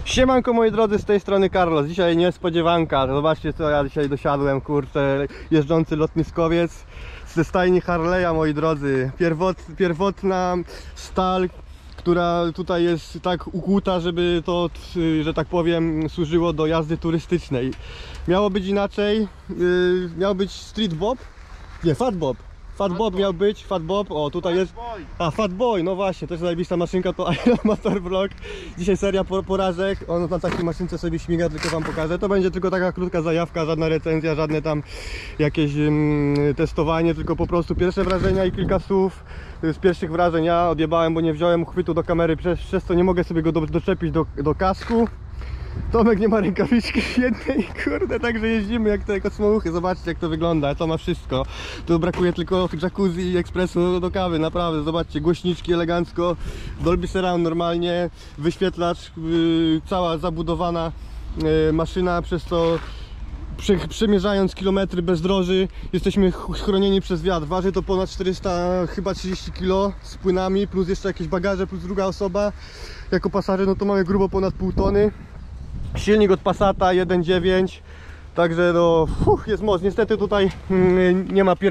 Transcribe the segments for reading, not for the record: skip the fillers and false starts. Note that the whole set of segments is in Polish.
Siemanko moi drodzy, z tej strony Carlos. Dzisiaj niespodziewanka. Zobaczcie co ja dzisiaj dosiadłem, kurczę, jeżdżący lotniskowiec ze stajni Harley'a, moi drodzy. Pierwotna stal, która tutaj jest tak ukuta, żeby to, że tak powiem, służyło do jazdy turystycznej. Miało być inaczej, miał być Street Bob, nie, Fat Bob. Fat Bob miał być, Fat Bob, o tutaj jest, a Fat Boy, no właśnie, to jest zajebista maszynka, to Iron Motor Vlog. Dzisiaj seria porażek, on na takiej maszynce sobie śmiga, tylko wam pokażę. To będzie tylko taka krótka zajawka, żadna recenzja, żadne tam jakieś testowanie, tylko po prostu pierwsze wrażenia i kilka słów z pierwszych wrażeń. Ja odjebałem, bo nie wziąłem uchwytu do kamery, przez to nie mogę sobie go doczepić do kasku. Tomek nie ma rękawiczki jednej, kurde, także jeździmy jak te kosmouchy. Zobaczcie jak to wygląda, to ma wszystko. Tu brakuje tylko jacuzzi i ekspresu do kawy, naprawdę, zobaczcie, głośniczki elegancko, Dolby Surround normalnie, wyświetlacz, cała zabudowana maszyna, przez to przemierzając kilometry bezdroży jesteśmy chronieni przez wiatr. Waży to ponad 400, chyba 30 kg z płynami, plus jeszcze jakieś bagaże, plus druga osoba. Jako pasażer no to mamy grubo ponad pół tony. Silnik od Passata 1.9, także no, jest moc. Niestety tutaj nie ma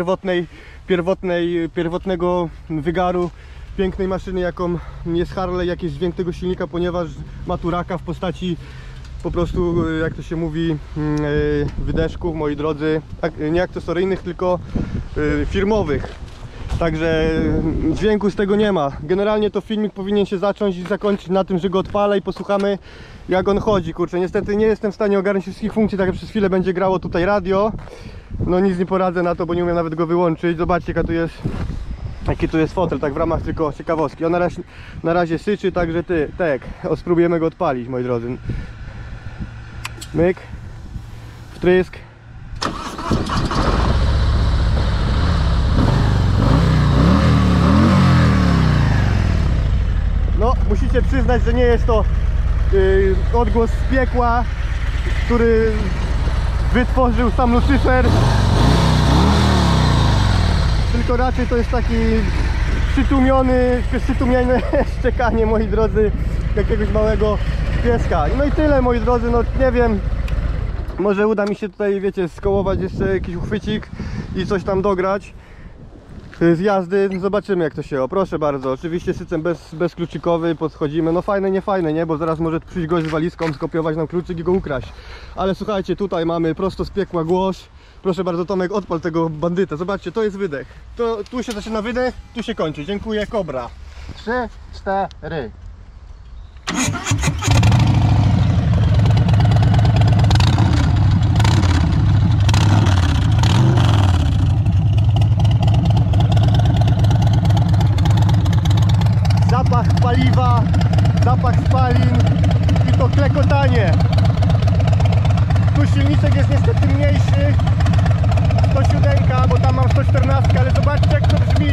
pierwotnego wygaru pięknej maszyny, jaką jest Harley, jakiś dźwięk tego silnika, ponieważ ma tu raka w postaci po prostu, jak to się mówi, wydeszków, moi drodzy, nie akcesoryjnych, tylko firmowych. Także dźwięku z tego nie ma. Generalnie to filmik powinien się zacząć i zakończyć na tym, że go odpalę i posłuchamy jak on chodzi. Kurczę, niestety nie jestem w stanie ogarnąć wszystkich funkcji, tak jak przez chwilę będzie grało tutaj radio. No nic nie poradzę na to, bo nie umiem nawet go wyłączyć. Zobaczcie jaki tu jest fotel, tak w ramach tylko ciekawostki. On na razie syczy, także spróbujemy go odpalić, moi drodzy. Myk, wtrysk. No, musicie przyznać, że nie jest to odgłos z piekła, który wytworzył sam Lucyfer, tylko raczej to jest taki przytłumione szczekanie, moi drodzy, jakiegoś małego pieska. No i tyle, moi drodzy, no nie wiem, może uda mi się tutaj, wiecie, skołować jeszcze jakiś uchwycik i coś tam dograć z jazdy, zobaczymy jak to się. O, proszę bardzo, oczywiście system bezkluczykowy, podchodzimy, no fajne, nie fajne, nie, bo zaraz może przyjść gość z walizką, skopiować nam kluczyk i go ukraść. Ale słuchajcie, tutaj mamy prosto z piekła głos. Proszę bardzo, Tomek, odpal tego bandyta, zobaczcie, to jest wydech. Tu się zaczyna wydech, tu się kończy, dziękuję, Kobra. 3, 4. Zapach paliwa, zapach spalin i to klekotanie. Tu silniczek jest niestety mniejszy, 107, bo tam mam 114, ale zobaczcie jak to brzmi.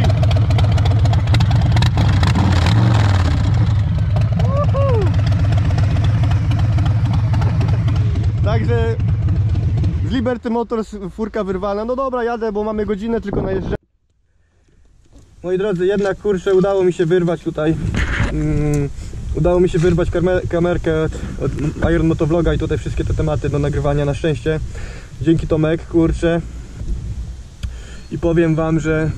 Także z Liberty Motors furka wyrwana. No dobra, jadę, bo mamy godzinę tylko na jeżdżenie. Moi drodzy, jednak kurczę, udało mi się wyrwać tutaj udało mi się wyrwać kamerkę od Iron Motor Vloga i tutaj wszystkie te tematy do nagrywania, na szczęście. Dzięki Tomek, kurczę. I powiem wam, że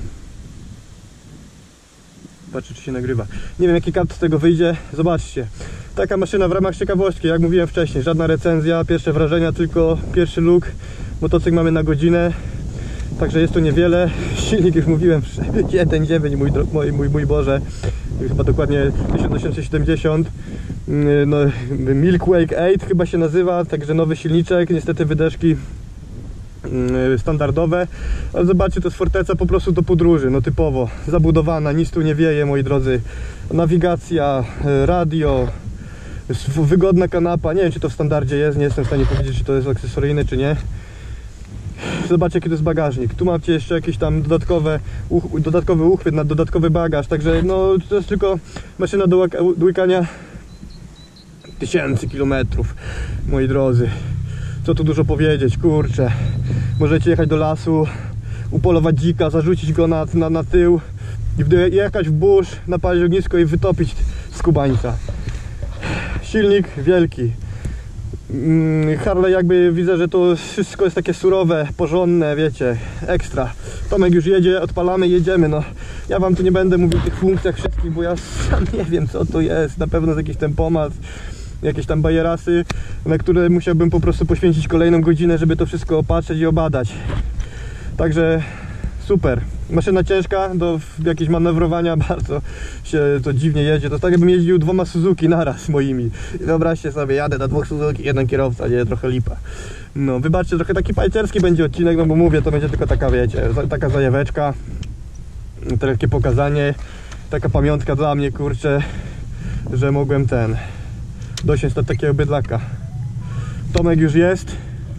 patrzę czy się nagrywa. Nie wiem jaki kat z tego wyjdzie, zobaczcie. Taka maszyna w ramach ciekawostki, jak mówiłem wcześniej, żadna recenzja, pierwsze wrażenia, tylko pierwszy look. Motocykl mamy na godzinę. Także jest to niewiele. Silnik, już mówiłem, 1.9, mój Boże, chyba dokładnie 1870. No, Milkwake 8 chyba się nazywa, także nowy silniczek, niestety wydeszki standardowe. Ale zobaczcie, to jest forteca po prostu do podróży, no typowo, zabudowana, nic tu nie wieje, moi drodzy. Nawigacja, radio, wygodna kanapa, nie wiem czy to w standardzie jest, nie jestem w stanie powiedzieć czy to jest akcesoryjne czy nie. Zobaczcie jaki to jest bagażnik. Tu macie jeszcze jakieś tam dodatkowy uchwyt na dodatkowy bagaż. Także no to jest tylko maszyna do łykania tysięcy kilometrów, moi drodzy. Co tu dużo powiedzieć, kurczę. Możecie jechać do lasu, upolować dzika, zarzucić go na tył i jechać w burz, napalić ognisko i wytopić skubańca. silnik wielki. Harley jakby widzę, że to wszystko jest takie surowe, porządne, wiecie, ekstra. Tomek już jedzie, odpalamy, jedziemy, no. Ja wam tu nie będę mówił o tych funkcjach wszystkich, bo ja sam nie wiem co to jest. Na pewno jest jakiś tempomat, jakieś tam bajerasy, na które musiałbym po prostu poświęcić kolejną godzinę, żeby to wszystko opatrzeć i obadać. Także super. Maszyna ciężka do jakiegoś manewrowania, bardzo się to dziwnie jedzie. To tak jakbym jeździł 2 Suzuki naraz moimi. I wyobraźcie sobie, jadę na 2 Suzuki, jeden kierowca, nie, trochę lipa. No, wybaczcie, trochę taki pajcerski będzie odcinek, no bo mówię, to będzie tylko taka, wiecie, taka zajaweczka, takie pokazanie, taka pamiątka dla mnie, kurczę, że mogłem dosiąść do takiego bydlaka. Tomek już jest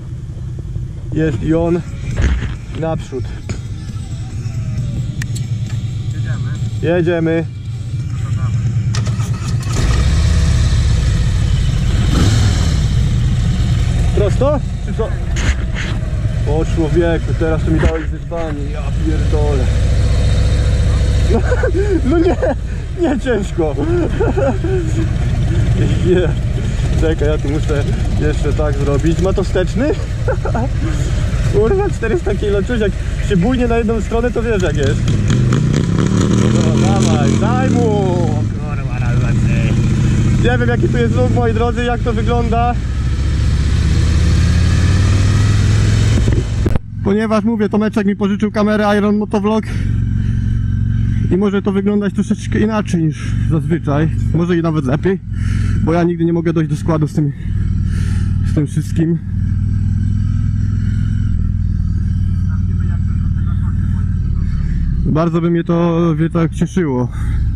i on naprzód. Jedziemy. Prosto? Czy co? O człowieku, teraz to mi dałeś wyzwanie, ja pierdolę. No nie ciężko. Czekaj, ja tu muszę jeszcze tak zrobić. Ma to wsteczny? Kurwa, 400 kg, czuć jak się bujnie na jedną stronę, to wiesz jak jest. No dawaj, daj mu! Kurwa, raz, dwa, trzy. Nie wiem jaki tu jest ruch, moi drodzy, jak to wygląda. Ponieważ mówię, Tomeczek mi pożyczył kamerę Iron Motovlog i może to wyglądać troszeczkę inaczej niż zazwyczaj. Może i nawet lepiej, bo ja nigdy nie mogę dojść do składu z tym wszystkim. Bardzo by mnie to tak cieszyło.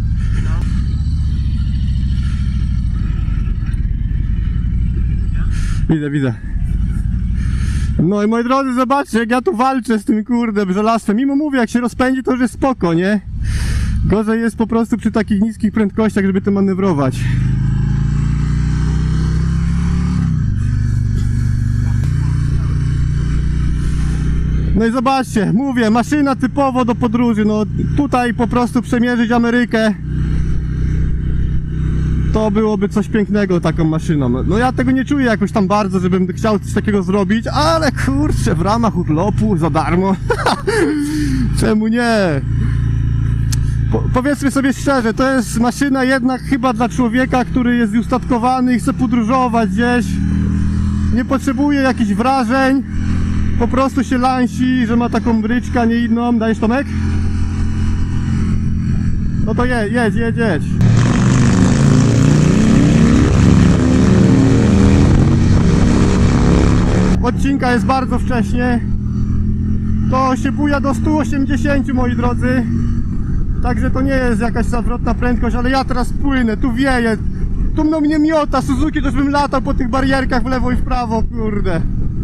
Widzę. No i moi drodzy, zobaczcie jak ja tu walczę z tym kurde żelastwem. Mimo mówię, jak się rozpędzi to już jest spoko, nie? Gorzej jest po prostu przy takich niskich prędkościach, żeby to manewrować. No i zobaczcie, mówię, maszyna typowo do podróży. No tutaj po prostu przemierzyć Amerykę to byłoby coś pięknego taką maszyną. No ja tego nie czuję jakoś tam bardzo, żebym chciał coś takiego zrobić, ale kurczę, w ramach urlopu za darmo. Czemu nie? Powiedzmy sobie szczerze, to jest maszyna jednak chyba dla człowieka, który jest ustatkowany i chce podróżować gdzieś. Nie potrzebuje jakichś wrażeń. Po prostu się lansi, że ma taką bryczkę, a nie inną. Dajesz, Tomek? No to jedź. Odcinka jest bardzo wcześnie. To się buja do 180, moi drodzy. Także to nie jest jakaś zawrotna prędkość, ale ja teraz płynę, tu wieje. Tu mną mnie miota, Suzuki też bym latał po tych barierkach w lewo i w prawo, kurde.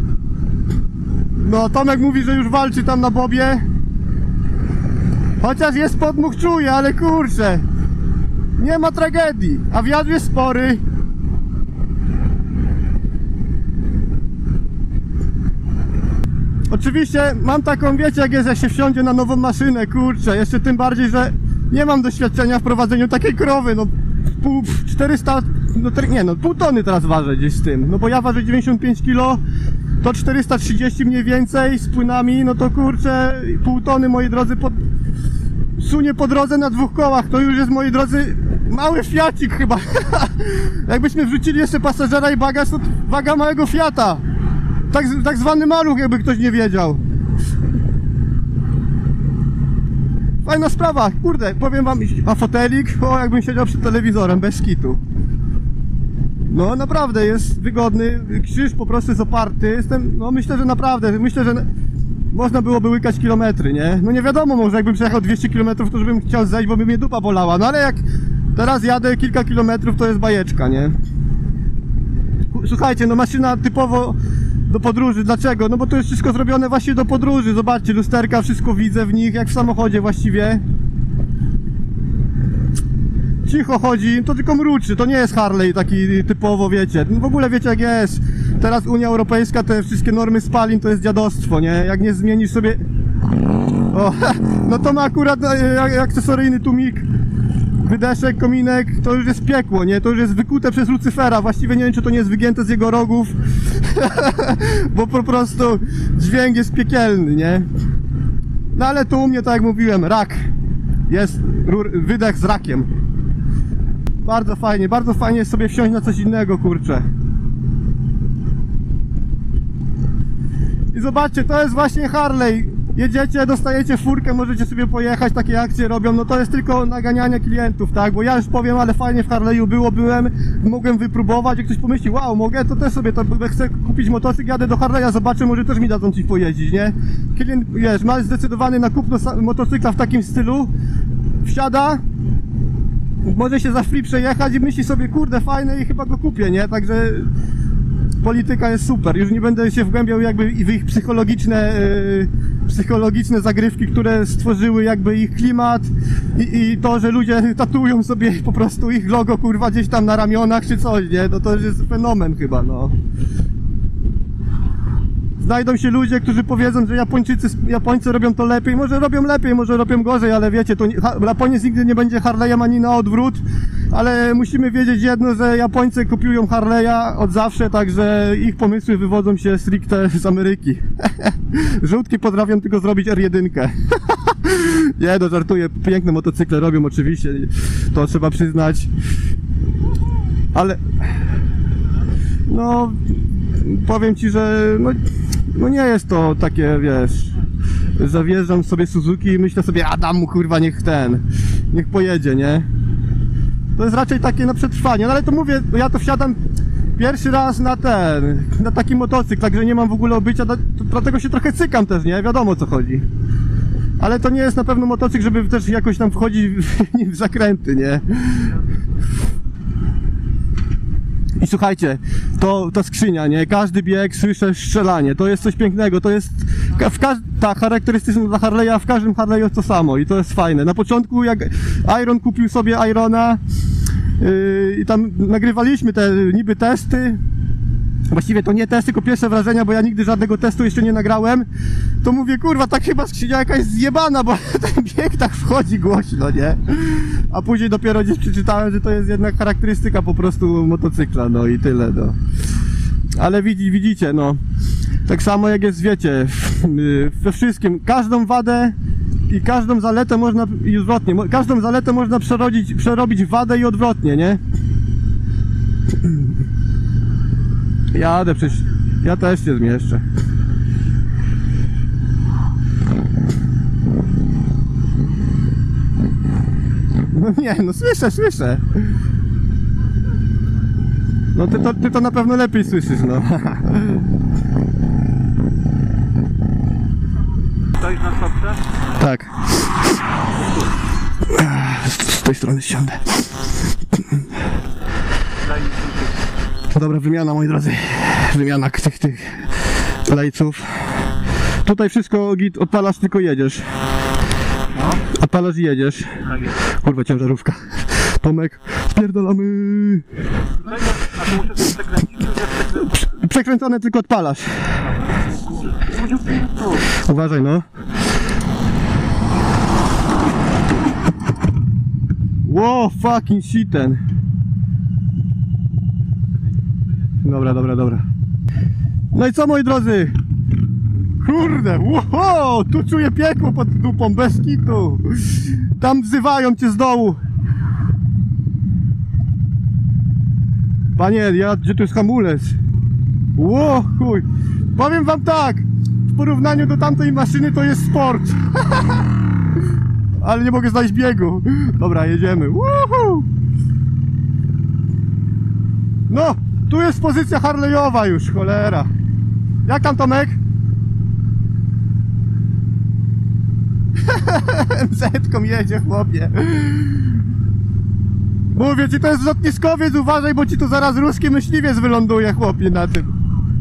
No, Tomek mówi, że już walczy tam na bobie. Chociaż jest podmuch, czuję, ale kurczę. Nie ma tragedii, a wiatr jest spory. Oczywiście mam taką, wiecie jak jest, jak się wsiądzie na nową maszynę, kurczę. Jeszcze tym bardziej, że nie mam doświadczenia w prowadzeniu takiej krowy, no 400, pół tony teraz ważę gdzieś z tym. No bo ja ważę 95 kg, to 430 mniej więcej z płynami, no to kurczę, pół tony, moi drodzy, sunie po drodze na 2 kołach, to już jest, moi drodzy, mały Fiacik chyba. Jakbyśmy wrzucili jeszcze pasażera i bagaż, to waga małego Fiata. Tak zwany maluch, jakby ktoś nie wiedział. Fajna sprawa, kurde, powiem wam, a fotelik, o jakbym siedział przed telewizorem, bez kitu. No naprawdę jest wygodny, krzyż po prostu jest oparty, no myślę, że naprawdę, że można byłoby łykać kilometry, nie? No nie wiadomo, może jakbym przejechał 200 km, to już bym chciał zejść, bo by mnie dupa bolała, no ale jak teraz jadę kilka kilometrów, to jest bajeczka, nie? Słuchajcie, no maszyna typowo do podróży, dlaczego? No bo to jest wszystko zrobione właśnie do podróży, zobaczcie, lusterka, wszystko widzę w nich, jak w samochodzie właściwie. Cicho chodzi, to tylko mruczy, to nie jest Harley taki typowo, wiecie, no w ogóle wiecie jak jest. Teraz Unia Europejska, te wszystkie normy spalin to jest dziadostwo, nie? Jak nie zmienisz sobie... O, no to ma akurat akcesoryjny tłumik wydeszek, kominek, to już jest piekło, nie? To już jest wykute przez Lucyfera. Właściwie nie wiem, czy to nie jest wygięte z jego rogów. Bo po prostu dźwięk jest piekielny, nie? No ale tu u mnie, tak jak mówiłem, rak. Jest wydech z rakiem. Bardzo fajnie jest sobie wsiąść na coś innego, kurczę. I zobaczcie, to jest właśnie Harley. Jedziecie, dostajecie furkę, możecie sobie pojechać, takie akcje robią, no to jest tylko naganianie klientów, tak? Bo ja już powiem, ale fajnie w Harley'u byłem, mogłem wypróbować, jak ktoś pomyśli, wow, mogę, to też sobie, to chcę kupić motocykl, jadę do Harley'a, zobaczę, może też mi dadzą coś pojeździć, nie? Klient, wiesz, ma zdecydowany na kupno motocykla w takim stylu, wsiada, może się za free przejechać i myśli sobie, kurde, fajne i chyba go kupię, nie? Także polityka jest super, już nie będę się wgłębiał jakby w ich psychologiczne zagrywki, które stworzyły jakby ich klimat i to, że ludzie tatuują sobie po prostu ich logo, kurwa, gdzieś tam na ramionach czy coś, nie? No to jest fenomen chyba, no. Znajdą się ludzie, którzy powiedzą, że Japońcy robią to lepiej, może robią gorzej, ale wiecie, to Japoniec nigdy nie będzie Harley'em ani na odwrót, ale musimy wiedzieć jedno, że Japońcy kopiują Harley'a od zawsze, także ich pomysły wywodzą się stricte z Ameryki. Żółtki potrafią tylko zrobić R1. Nie, no żartuję, piękne motocykle robią oczywiście, to trzeba przyznać, ale no powiem ci, że no nie jest to takie, wiesz, zawjeżdżam sobie Suzuki i myślę sobie, a dam mu, kurwa, niech pojedzie, nie? To jest raczej takie na przetrwanie, no ale to mówię, ja to wsiadam pierwszy raz na taki motocykl, także nie mam w ogóle obycia, dlatego się trochę cykam też, nie? Wiadomo, o co chodzi. Ale to nie jest na pewno motocykl, żeby też jakoś tam wchodzić w zakręty, nie? I słuchajcie, ta skrzynia, nie? Każdy bieg słyszę strzelanie, to jest coś pięknego, to jest ta charakterystyczna dla Harley'a, w każdym Harley'u jest to samo i to jest fajne. Na początku jak Iron kupił sobie Irona i tam nagrywaliśmy te niby testy, właściwie to nie testy, tylko pierwsze wrażenia, bo ja nigdy żadnego testu jeszcze nie nagrałem, to mówię, kurwa, tak chyba skrzynia jakaś zjebana, bo ten bieg tak wchodzi głośno, nie? A później dopiero gdzieś przeczytałem, że to jest jednak charakterystyka po prostu motocykla, no i tyle, no. Ale widzicie, no, tak samo jak jest, wiecie, we wszystkim, każdą wadę i każdą zaletę można, i odwrotnie, każdą zaletę można przerobić w wadę i odwrotnie, nie? Jadę przecież, ja też się zmieszczę. No nie, no słyszę. No ty to na pewno lepiej słyszysz, no. Stoisz na stopce? Tak. Z tej strony siądę. No dobra, wymiana, moi drodzy. Wymiana tych lejców. Tutaj wszystko git, odpalasz, tylko jedziesz. Odpalasz i jedziesz. Kurwa, ciężarówka. Tomek, spierdolamy. A to muszę sobie przekręcić. Przekręcone, tylko odpalasz. Uważaj, no. Wow, fucking shit ten. Dobra. No i co, moi drodzy? Kurde, wow, tu czuję piekło pod dupą, bez kitu. Tam wzywają cię z dołu. Panie, gdzie tu jest hamulec? Ło, chuj. Powiem wam tak, w porównaniu do tamtej maszyny to jest sport. Ale nie mogę znaleźć biegu. Dobra, jedziemy. Woohoo! No, tu jest pozycja Harley'owa już, cholera. Jak tam, Tomek? MZ-ką jedzie, chłopie. Mówię ci, to jest lotniskowiec, uważaj, bo ci tu zaraz ruski myśliwiec wyląduje, chłopie, na tym.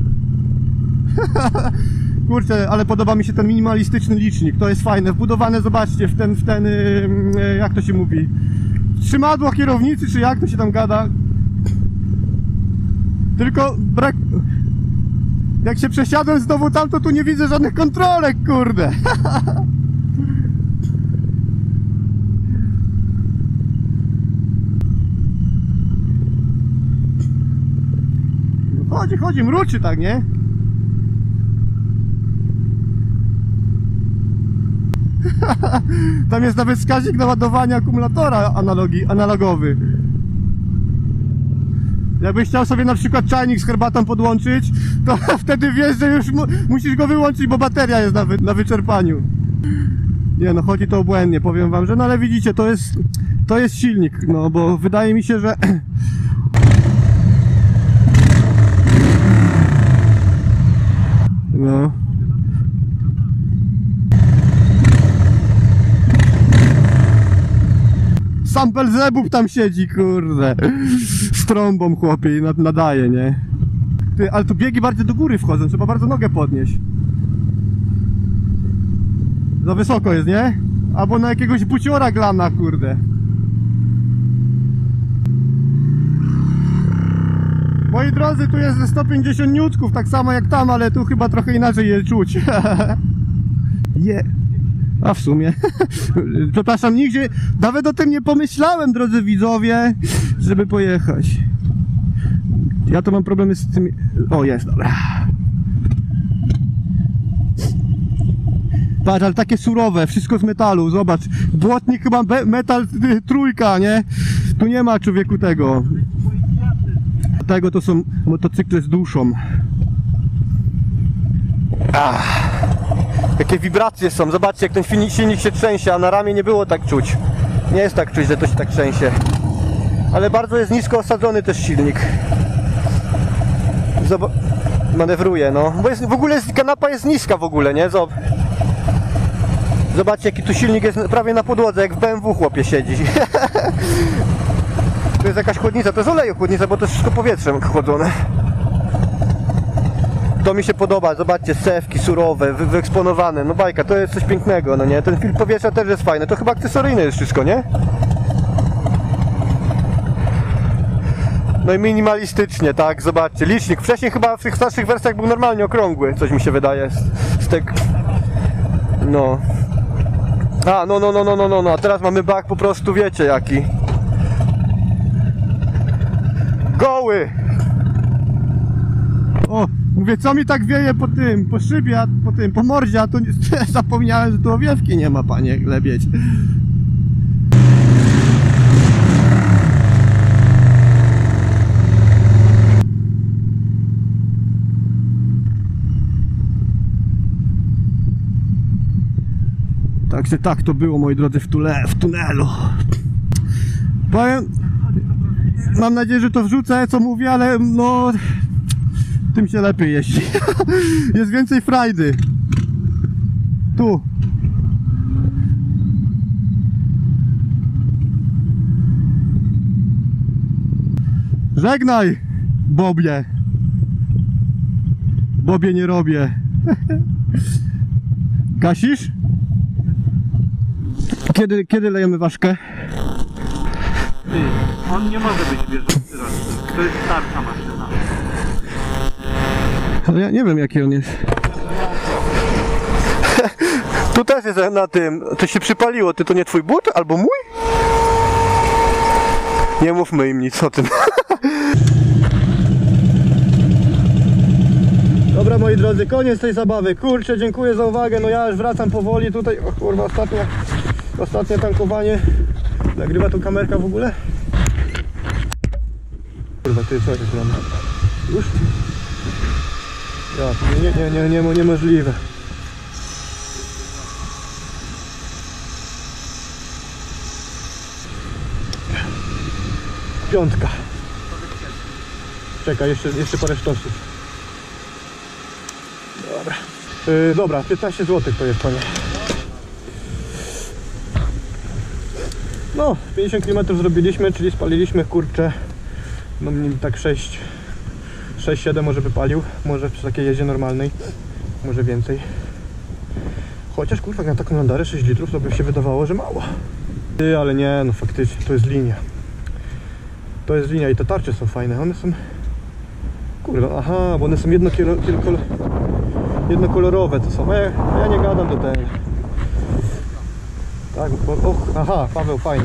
Kurczę, ale podoba mi się ten minimalistyczny licznik, to jest fajne, wbudowane, zobaczcie, w ten, jak to się mówi, trzymadło kierownicy, czy jak to się tam gada. Tylko brak... Jak się przesiadłem znowu tam, to tu nie widzę żadnych kontrolek, kurde. chodzi, mruczy tak, nie? Tam jest nawet wskaźnik naładowania akumulatora analogowy. Jakbyś chciał sobie na przykład czajnik z herbatą podłączyć, to wtedy wiesz, że już musisz go wyłączyć, bo bateria jest na wyczerpaniu. Nie no, chodzi to obłędnie, powiem wam, że no ale widzicie, to jest silnik, no bo wydaje mi się, że... No... Sam Belzebub tam siedzi, kurde. Z trąbą, chłopie, i nadaje, nie? Ty, ale tu biegi bardzo do góry wchodzą, trzeba bardzo nogę podnieść. Za wysoko jest, nie? Albo na jakiegoś buciora glana, kurde. Moi drodzy, tu jest ze 150 niutków, tak samo jak tam, ale tu chyba trochę inaczej je czuć. A w sumie, przepraszam, nigdzie, nawet o tym nie pomyślałem, drodzy widzowie, żeby pojechać. Ja to mam problemy z tym... O, jest, dobra. Patrz, ale takie surowe, wszystko z metalu, zobacz. Błotnik chyba metal trójka, nie? Tu nie ma, człowieku, tego. Tego to są motocykle z duszą. Jakie wibracje są, zobaczcie, jak ten silnik się trzęsie, a na ramię nie było tak czuć. Nie jest tak czuć, że to się tak trzęsie. Ale bardzo jest nisko osadzony też silnik. Manewruje, no. Bo jest, w ogóle kanapa jest niska w ogóle, nie? Zobaczcie, jaki tu silnik jest prawie na podłodze, jak w BMW, chłopie, siedzi. To jest jakaś chłodnica, to jest oleju chłodnica, bo to jest wszystko powietrzem chłodzone. To mi się podoba, zobaczcie, cewki surowe, wyeksponowane, no bajka, to jest coś pięknego, no nie? Ten filtr powietrza też jest fajny, to chyba akcesoryjne jest wszystko, nie? No i minimalistycznie, tak, zobaczcie, licznik, wcześniej chyba w tych starszych wersjach był normalnie okrągły, coś mi się wydaje, no. A, no, a teraz mamy bak po prostu, wiecie jaki. Goły! O, mówię, co mi tak wieje po szybie, a po mordzie, a tu zapomniałem, że tu owiewki nie ma, panie Lebiedź. Także tak to było, moi drodzy, w tunelu. Powiem, mam nadzieję, że to wrzucę, co mówię, ale no... tym się lepiej jeździ. Jest więcej frajdy. Tu. Żegnaj, Bobie. Bobie nie robię. Gasisz? Kiedy lejemy ważkę? On nie może być bieżący rocznik. To jest starsza maszyna. Ale ja nie wiem, jaki on jest. Tu też jest na tym. To się przypaliło. Ty to nie twój but? Albo mój? Nie mówmy im nic o tym. Dobra, moi drodzy, koniec tej zabawy. Kurczę, dziękuję za uwagę. No ja już wracam powoli tutaj. O kurwa, ostatnie tankowanie. Nagrywa tu kamerka w ogóle? Kurwa, ty co jest nam? Już? Ja, niemożliwe. Piątka. Czekaj, jeszcze parę sztosów. Dobra. Dobra, 15 zł to jest, panie. No, 50 km zrobiliśmy, czyli spaliliśmy, kurczę, no tak 6-7 może by palił, może przy takiej jeździe normalnej, może więcej. Chociaż kurwa, na taką landarę 6 litrów to by się wydawało, że mało. Ale nie, no faktycznie, to jest linia. To jest linia i te tarcze są fajne, one są... Kurwa, aha, bo one są jednokolorowe to są, a ja nie gadam do tego. Tak, aha, Paweł, fajnie.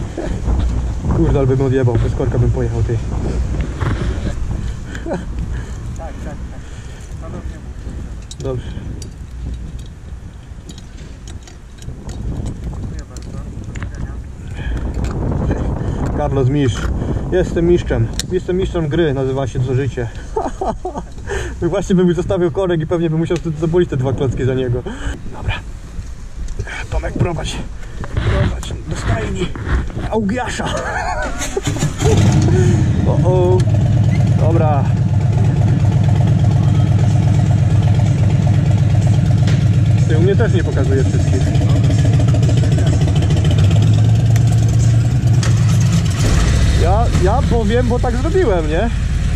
Kurde, ale bym odjebał, bez korka bym pojechał, ty. Dobrze. Dziękuję bardzo. Do widzenia. Carlos mistrz. Jestem mistrzem. Jestem mistrzem gry, nazywa się Co życie. Właśnie bym mi zostawił korek i pewnie bym musiał zabulić te 2 klocki za niego. Dobra. Tomek, prowadź do stajni Augiasza. O. Dobra. Ty, u mnie też nie pokazuje wszystkich. Ja powiem, bo tak zrobiłem, nie?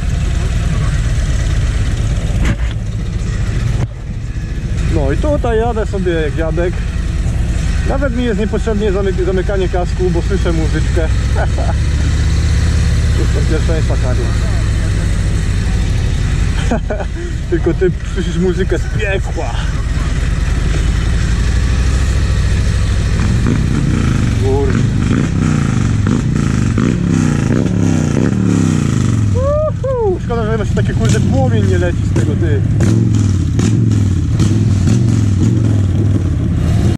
No i tutaj jadę sobie jak dziadek. Nawet mi jest niepotrzebnie zamykanie kasku, bo słyszę muzyczkę. Już to pierwszeństwa, Karlo. Tylko ty słyszysz muzykę z piekła. Kurde. Szkoda, że właśnie takie kurde płomień nie leci z tego, ty.